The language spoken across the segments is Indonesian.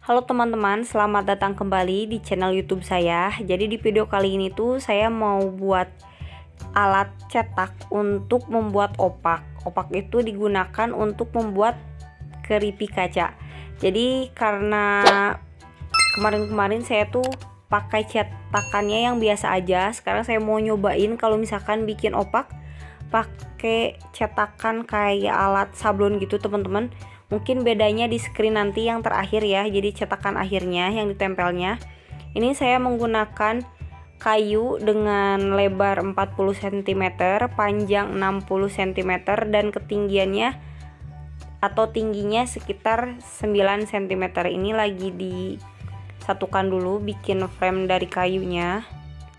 Halo teman-teman, selamat datang kembali di channel YouTube saya. Jadi di video kali ini tuh saya mau buat alat cetak untuk membuat opak. Opak itu digunakan untuk membuat keripik kaca. Jadi karena kemarin-kemarin saya tuh pakai cetakannya yang biasa aja. Sekarang saya mau nyobain kalau misalkan bikin opak pakai cetakan kayak alat sablon gitu teman-teman. Mungkin bedanya di screen nanti yang terakhir ya. Jadi cetakan akhirnya yang ditempelnya. Ini saya menggunakan kayu dengan lebar 40 cm, panjang 60 cm dan ketinggiannya atau tingginya sekitar 9 cm. Ini lagi disatukan dulu, bikin frame dari kayunya.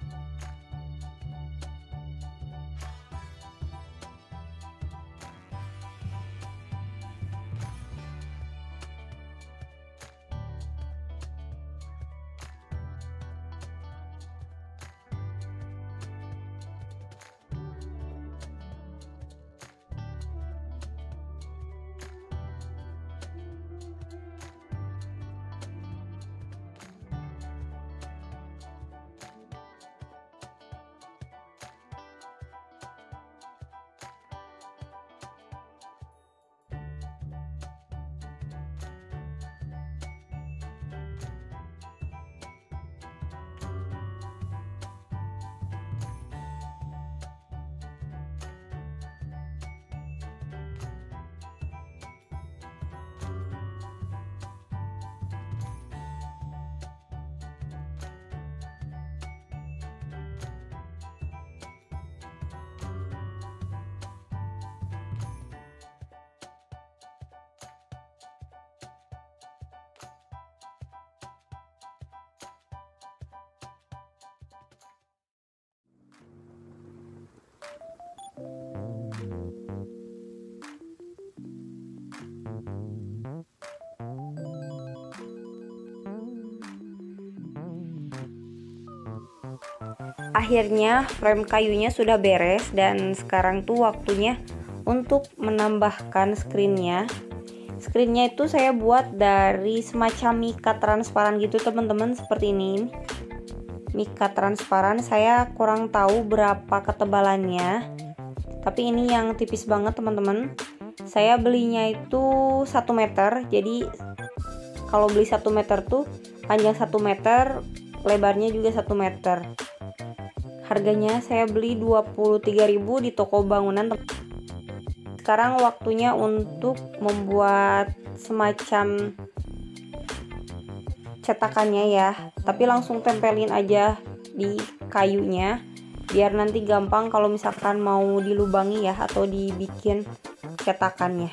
Akhirnya frame kayunya sudah beres dan sekarang tuh waktunya untuk menambahkan screennya. Screennya itu saya buat dari semacam mika transparan gitu teman-teman, seperti ini. Mika transparan, saya kurang tahu berapa ketebalannya, tapi ini yang tipis banget teman-teman. Saya belinya itu 1 meter. Jadi kalau beli 1 meter tuh panjang 1 meter, lebarnya juga 1 meter. Harganya saya beli 23.000 di toko bangunan. Sekarang waktunya untuk membuat semacam cetakannya ya. Tapi langsung tempelin aja di kayunya biar nanti gampang kalau misalkan mau dilubangi ya atau dibikin cetakannya.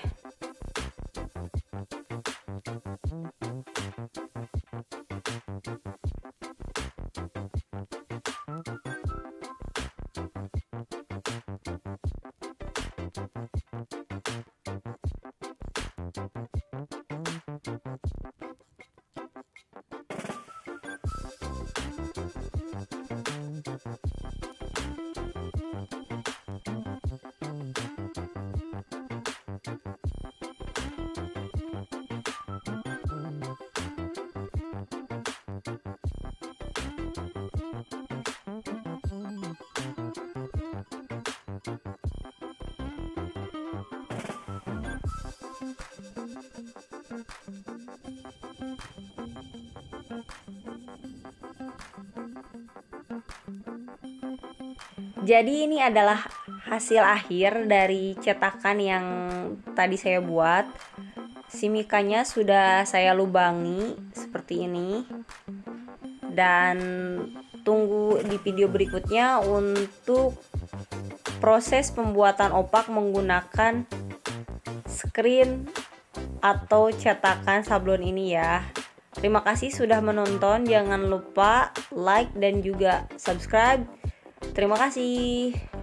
Jadi ini adalah hasil akhir dari cetakan yang tadi saya buat. Si mikanya sudah saya lubangi seperti ini. Dan tunggu di video berikutnya untuk proses pembuatan opak menggunakan screen atau cetakan sablon ini ya. Terima kasih sudah menonton. Jangan lupa like dan juga subscribe. Terima kasih.